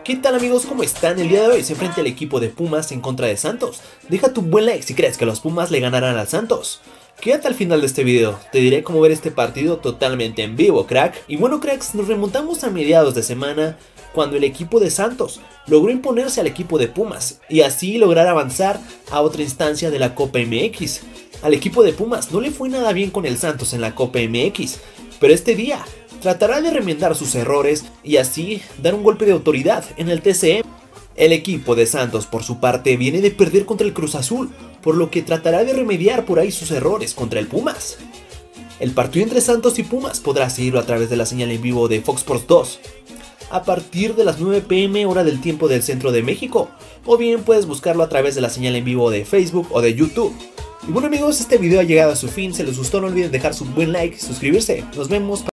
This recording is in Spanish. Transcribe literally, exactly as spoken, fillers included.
¿Qué tal amigos? ¿Cómo están? El día de hoy se enfrenta el equipo de Pumas en contra de Santos. Deja tu buen like si crees que los Pumas le ganarán al Santos. Quédate al final de este video, te diré cómo ver este partido totalmente en vivo, crack. Y bueno cracks, nos remontamos a mediados de semana cuando el equipo de Santos logró imponerse al equipo de Pumas y así lograr avanzar a otra instancia de la Copa M X. Al equipo de Pumas no le fue nada bien con el Santos en la Copa M X, pero este día tratará de remendar sus errores y así dar un golpe de autoridad en el T C M. El equipo de Santos por su parte viene de perder contra el Cruz Azul, por lo que tratará de remediar por ahí sus errores contra el Pumas. El partido entre Santos y Pumas podrás seguirlo a través de la señal en vivo de Fox Sports dos a partir de las nueve p m hora del tiempo del centro de México, o bien puedes buscarlo a través de la señal en vivo de Facebook o de YouTube. Y bueno amigos, este video ha llegado a su fin. Si les gustó no olviden dejar su buen like y suscribirse. Nos vemos.